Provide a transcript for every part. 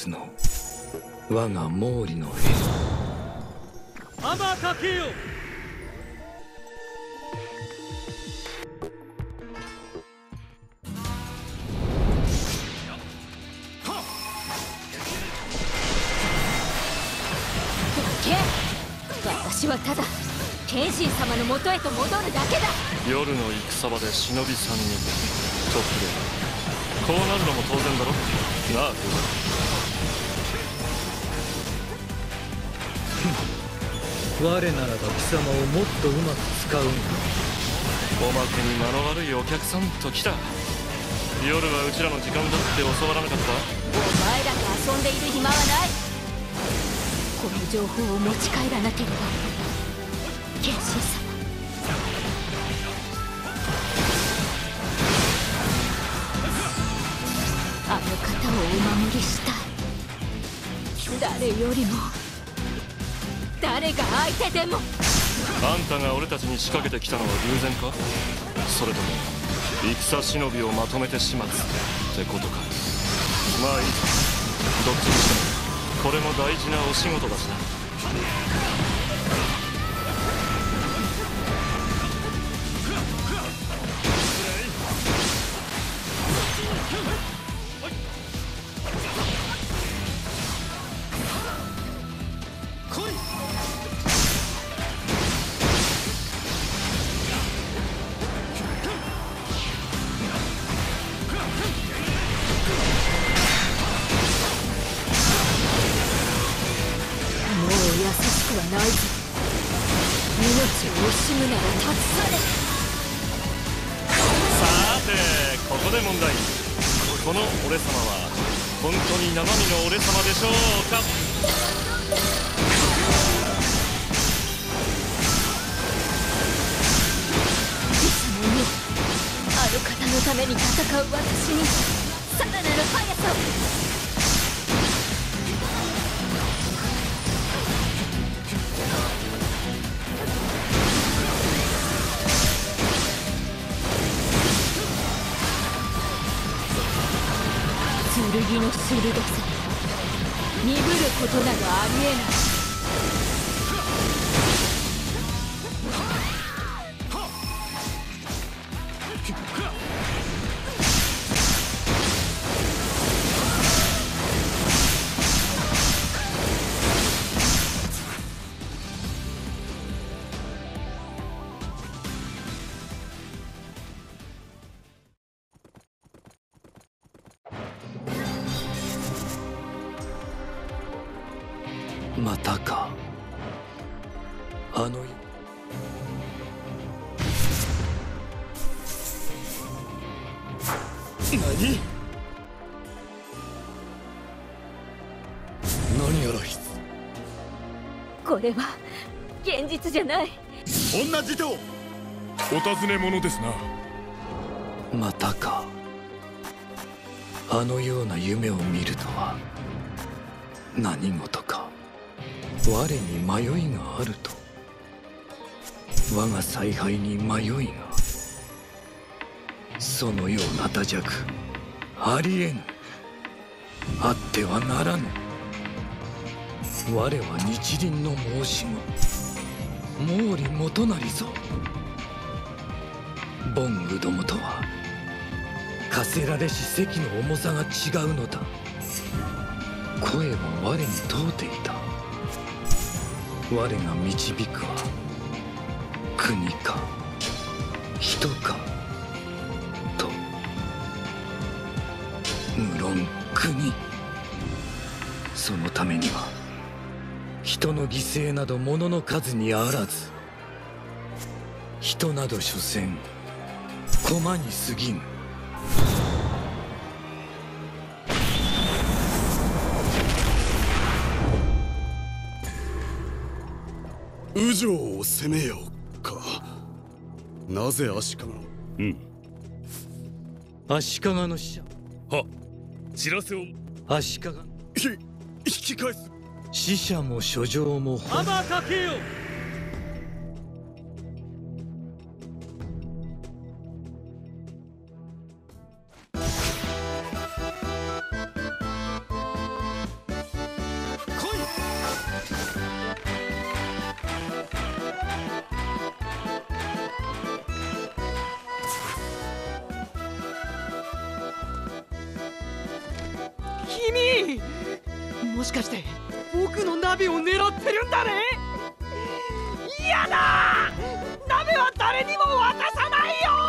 つの我が毛利の天かけよ。 私はただ謙信様の元へと戻るだけだ。 夜の戦場で忍び3人トップでこうなるのも当然だろなあ。 我ならば貴様をもっとうまく使うんだ。 おまけに間の悪いお客さんと来た。夜はうちらの時間だって教わらなかった。 お前らと遊んでいる暇はない。この情報を持ち帰らなければ。謙信様、あの方をお守りしたい。誰よりも誰が相手でも。 あんたが俺たちに仕掛けてきたのは偶然か、それとも戦忍びをまとめて始末ってことか。まあいい、どっちにしてもこれも大事なお仕事だしな。 ないぞ。命を惜しむなら立ち去れ。 さてここで問題。この俺様は本当に生身の俺様でしょうか。 貴様よ、あの方のために戦う私にさらなる速さを。剣の鋭さ、鈍ることなどありえない。 またか。あの何やらこれは現実じゃない。 女児童、お尋ね者ですな。 またか。あのような夢を見るとは何事か。我に迷いがあると。我が采配に迷いが。そのような打弱ありえぬ。あってはならぬ。我は日輪の申し子毛利元就ぞ。ボングどもとは課せられし責の重さが違うのだ。声も我に問うていた。我が導くは国か人かと。無論国。そのためには人の犠牲など物の数にあらず。人など所詮駒に過ぎぬ。 右城を攻めようか。なぜ足利の。 足利の使者。 は、知らせを。 足利引き返す。 死者も書状も天かけよ。 君もしかして僕の鍋を狙ってるんだね。嫌だ、鍋は誰にも渡さない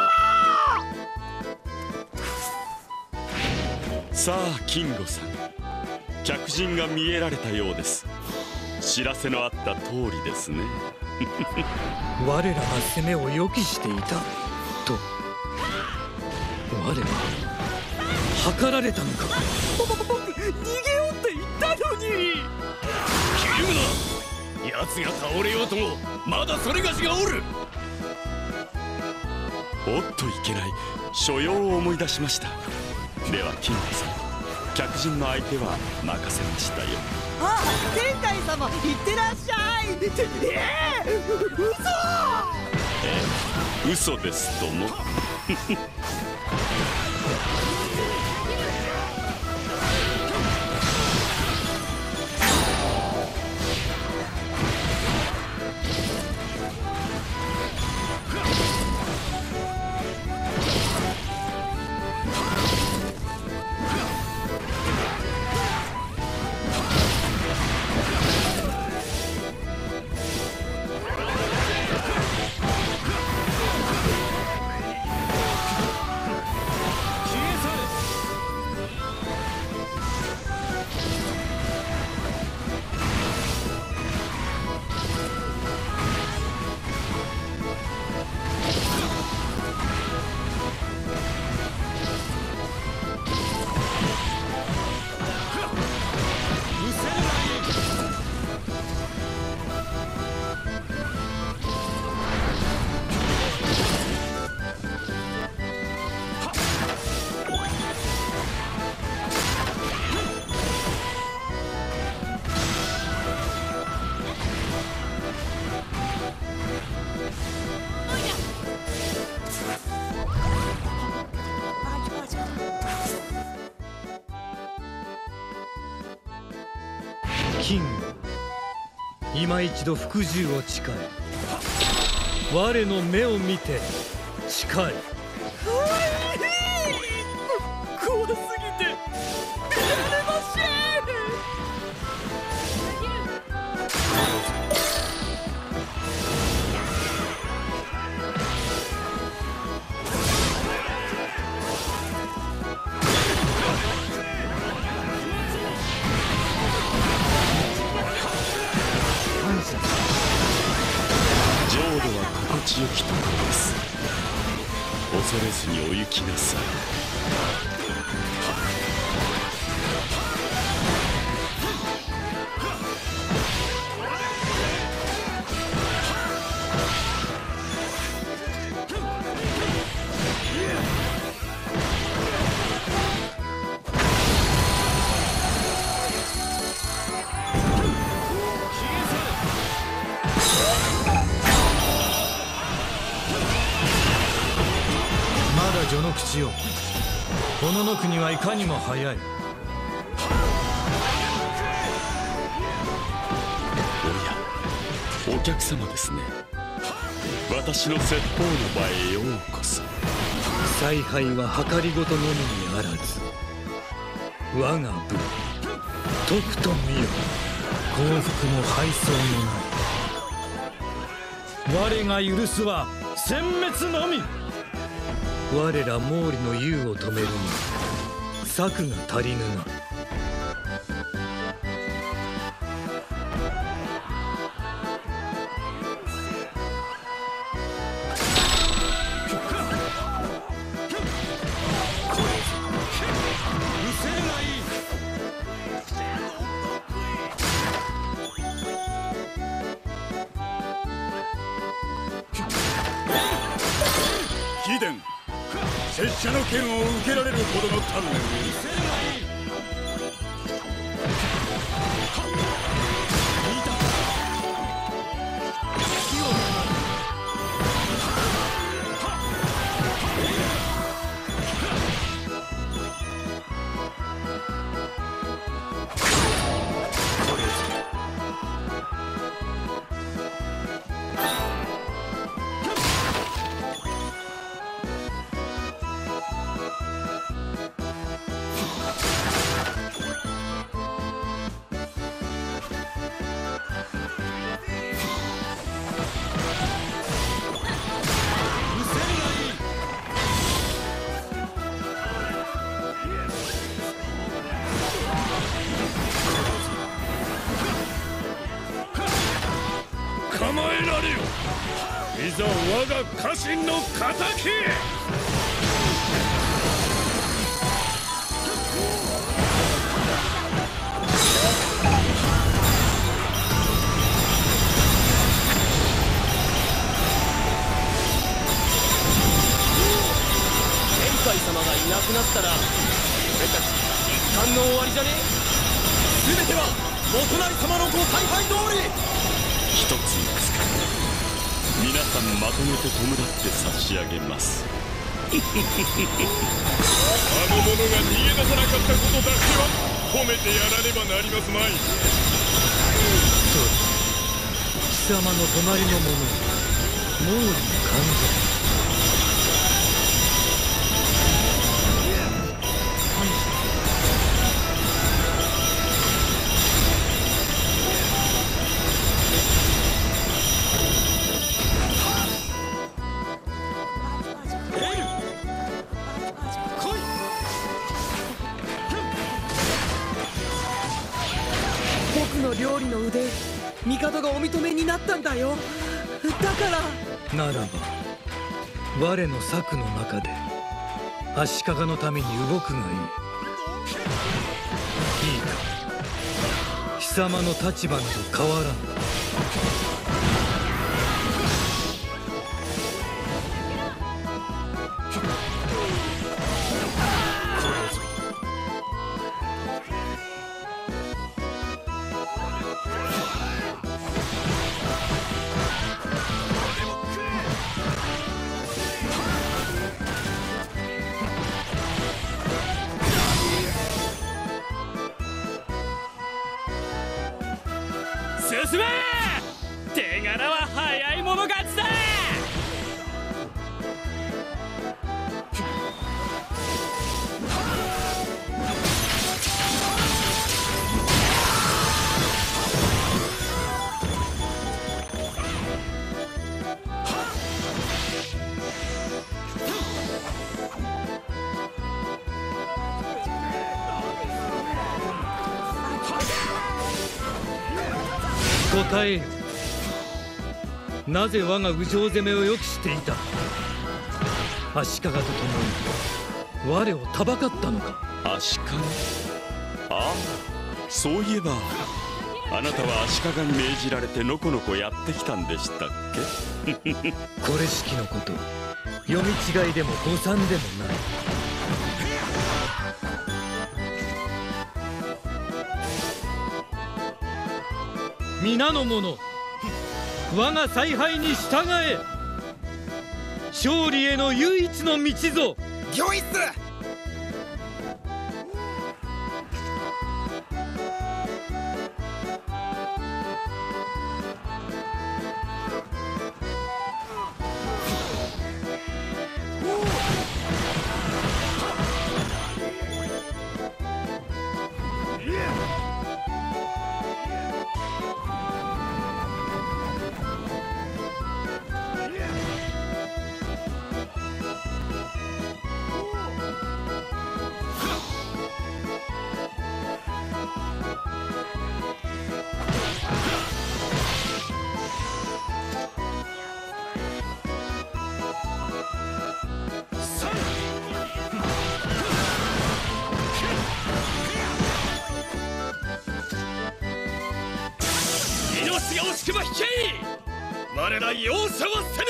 よ。 さあキンゴさん、客人が見えられたようです。知らせのあった通りですね。 我らが攻めを予期していたと我ら計られたのか。 僕逃げようって言ったのに。 ひるむな。奴が倒れようともまだそれがしがおる。 おっといけない、所用を思い出しました。ではキングさん、客人の相手は任せましたよ。 あ、天海様いってらっしゃい。 嘘ですとも。 キング、今一度服従を誓え。我の目を見て誓え。 怖すぎて出られません。 浄土は心地よきところです。恐れずにお行きなさい。 序の口よ。この国はいかにも早い。 おや、お客様ですね。私の説法の場へようこそ。 采配は計りごとのみにあらず、我が部とくと見よ。幸福も敗走もない。我が許すは殲滅のみ。我ら毛利の雄を止めるに策が足りぬな。 貴殿、拙者の剣を受けられるほどの鍛錬られよ。いざ我が家臣の敵。 天海様がいなくなったら俺たち一巻の終わりじゃね？全ては元成様のご采配通り。 一ついくつか皆さんまとめて弔って差し上げます。 あの者が逃げ出さなかったことだけは褒めてやらねばなりますまい。 そうだ、貴様の隣の者毛利の勘定。 料理の腕、帝がお認めになったんだよ。だからならば我の策の中で足利のために動くがいい。いいか、貴様の立場など変わらん。 進め！手柄は早い者勝ちだ！ 答えよ。なぜ我が右上攻めを予期していた？足利と共に我をたばかったのか？ 足利？ああ、そういえばあなたは足利に命じられてのこのこやってきたんでしたっけ？ これしきのこと読み違いでも誤算でもない。皆の者、我が采配に従え。勝利への唯一の道ぞ。 御意っす。命が惜しくば引け！我ら容赦はせぬ！